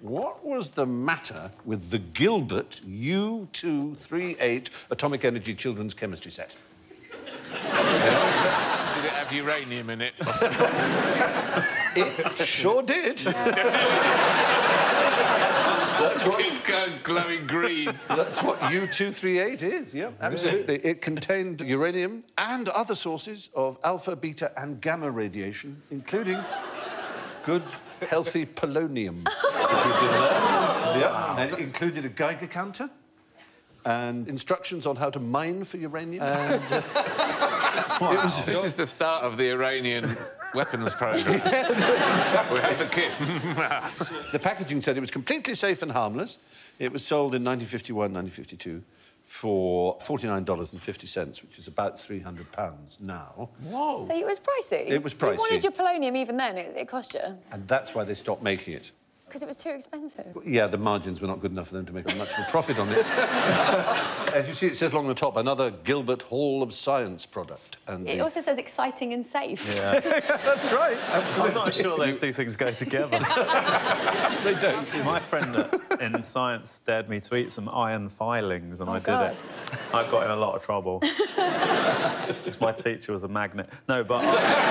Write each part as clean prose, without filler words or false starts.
What was the matter with the Gilbert U238 Atomic Energy Children's Chemistry Set? Did it have uranium in it? It sure did. That's what... glowing green. That's what U238 is, yeah, absolutely. It contained uranium and other sources of alpha, beta and gamma radiation, including good, healthy polonium, which was in there. Yeah, and it included a Geiger counter and instructions on how to mine for uranium. And, This is the start of the Iranian weapons program. Yeah, exactly. We have the kit. The packaging said it was completely safe and harmless. It was sold in 1951, 1952 for $49.50, which is about £300 now. Whoa. So it was pricey? It was pricey. You wanted your polonium even then, it cost you? And that's why they stopped making it. Because it was too expensive? Yeah, the margins were not good enough for them to make much of a profit on it. As you see, it says along the top, another Gilbert Hall of Science product. And it also says exciting and safe. Yeah. That's right, absolutely. I'm not sure those two things go together. They don't. My friend in science dared me to eat some iron filings, and I did it. I got in a lot of trouble. Because my teacher was a magnet. No, but...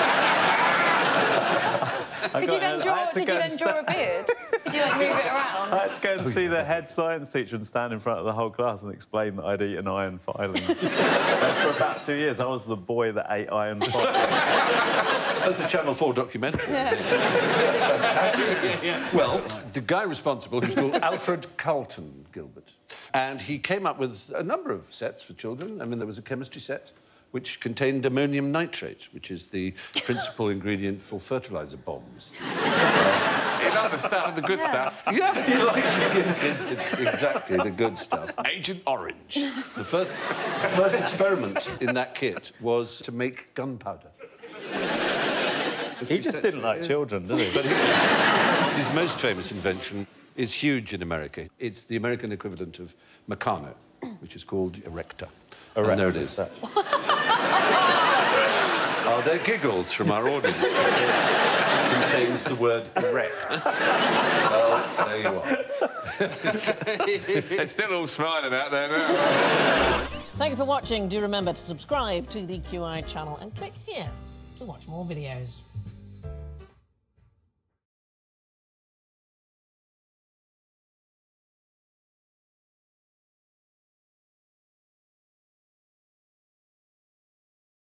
Did you then draw a beard? Did you, like, move it around? I had to go and see the head science teacher and stand in front of the whole class and explain that I'd eaten iron filings. And for about 2 years, I was the boy that ate iron filings. That's a Channel 4 documentary. Yeah. That's fantastic. Yeah. Well, the guy responsible, who's called Alfred Carlton Gilbert, and he came up with a number of sets for children. I mean, there was a chemistry set which contained ammonium nitrate, which is the principal ingredient for fertiliser bombs. You like the stuff, the good stuff. Yeah, you like to give kids exactly the good stuff. Agent Orange. The first experiment in that kit was to make gunpowder. He just didn't like children, did he? But his most famous invention is huge in America. It's the American equivalent of Meccano, which is called Erector. And there it is. Are there giggles from our audience? It contains the word erect. Well, there you are. They're still all smiling out there now. Thank you for watching. Do remember to subscribe to the QI channel and click here to watch more videos.